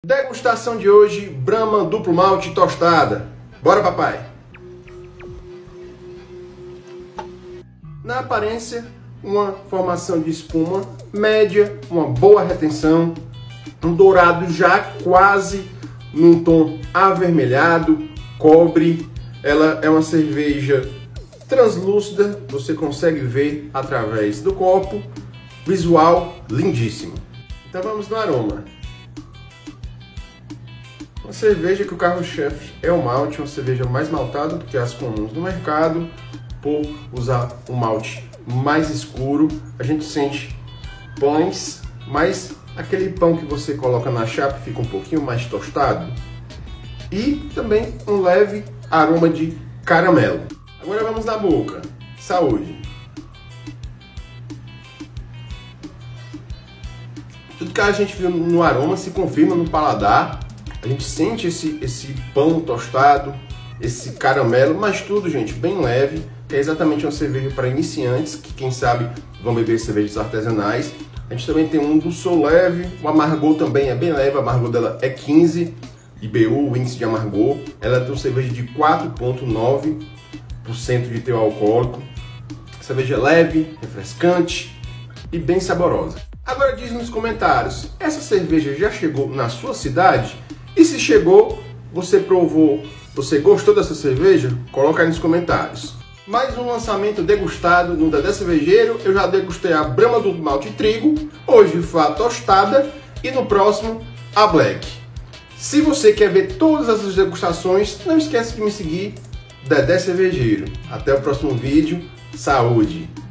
Degustação de hoje, Brahma duplo malte tostada. Bora, papai! Na aparência, uma formação de espuma média, uma boa retenção, um dourado já quase num tom avermelhado, cobre. Ela é uma cerveja translúcida, você consegue ver através do copo, visual lindíssimo. Então vamos no aroma. Uma cerveja que o carro-chefe é o malte, uma cerveja mais maltada do que as comuns do mercado, por usar um malte mais escuro. A gente sente pães, mas aquele pão que você coloca na chapa fica um pouquinho mais tostado. E também um leve aroma de caramelo. Agora vamos na boca. Saúde! Tudo que a gente viu no aroma se confirma no paladar. A gente sente esse pão tostado, esse caramelo, mas tudo, gente, bem leve. É exatamente uma cerveja para iniciantes, que quem sabe vão beber cervejas artesanais. A gente também tem um dulçor leve, o amargor também é bem leve, o amargor dela é 15 IBU, o índice de amargor. Ela tem uma cerveja de 4,9% de teor alcoólico. Cerveja leve, refrescante e bem saborosa. Agora diz nos comentários, essa cerveja já chegou na sua cidade? E se chegou, você provou, você gostou dessa cerveja? Coloca aí nos comentários. Mais um lançamento degustado no Dedé Cervejeiro. Eu já degustei a Brahma do malte e trigo, hoje foi a tostada e no próximo a Black. Se você quer ver todas essas degustações, não esqueça de me seguir, Dedé Cervejeiro. Até o próximo vídeo. Saúde!